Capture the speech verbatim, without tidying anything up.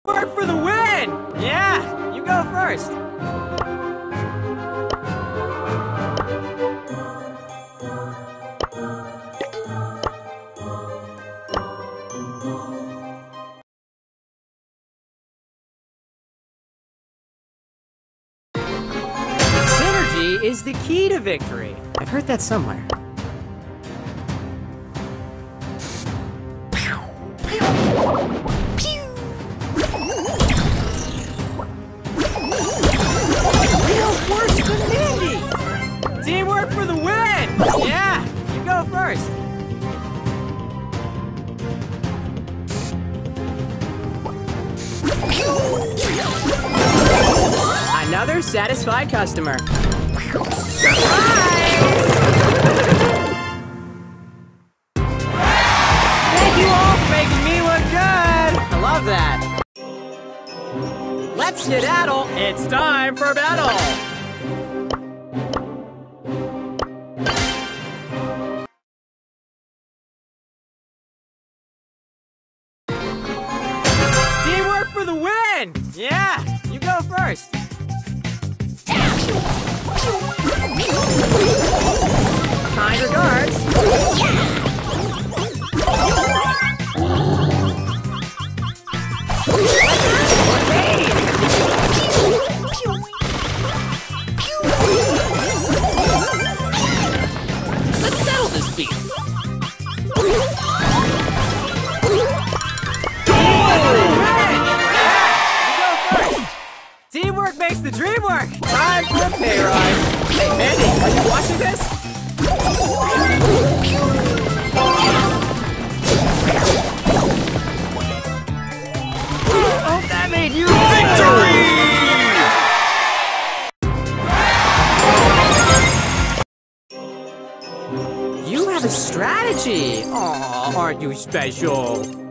Work for the win! Yeah, you go first. Synergy is the key to victory. I've heard that somewhere. Teamwork for the win! Yeah, you go first. Another satisfied customer. Surprise! Thank you all for making me look good. I love that. Let's skedaddle. It's time for battle. For the win! Yeah, you go first. Kind regards. Let's settle this beat. Teamwork makes the dream work! Time for a pay rise! Hey, Mandy, are you watching this? Oh, that made you victory! You have a strategy! Aw, aren't you special?